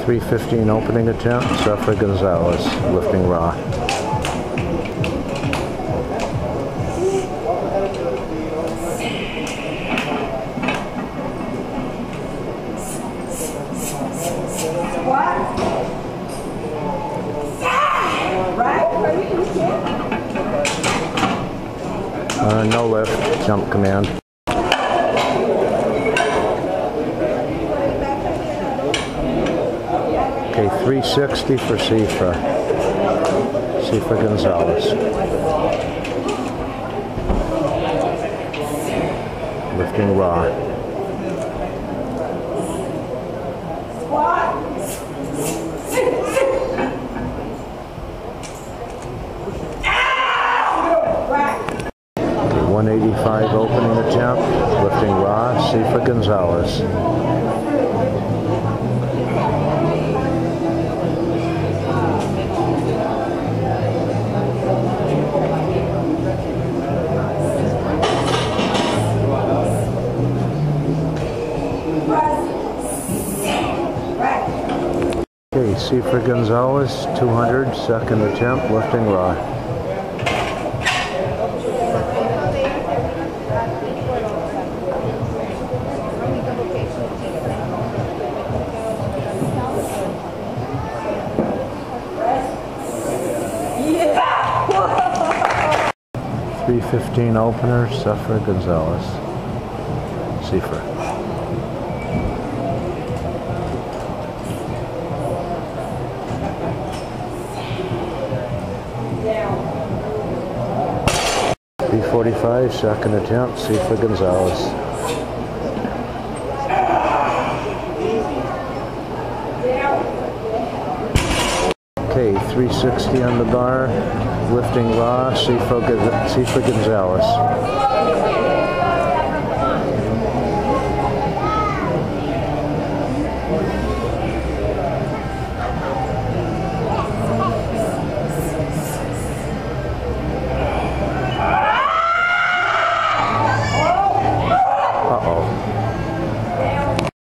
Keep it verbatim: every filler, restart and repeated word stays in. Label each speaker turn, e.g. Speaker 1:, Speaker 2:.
Speaker 1: three fifteen opening attempt, Sefra Gonzalez, lifting raw. Uh, no lift, jump command. Okay, three sixty for Sefra. Sefra Gonzalez. Lifting raw. one eighty-five opening attempt, lifting raw, Sefra Gonzalez. Okay, Sefra Gonzalez, two hundred, second attempt, lifting raw. three fifteen opener, Sefra Gonzalez. Sefra. three forty-five, second attempt, Sefra Gonzalez. Okay, three sixty on the bar, lifting raw, Sefra Gonzalez.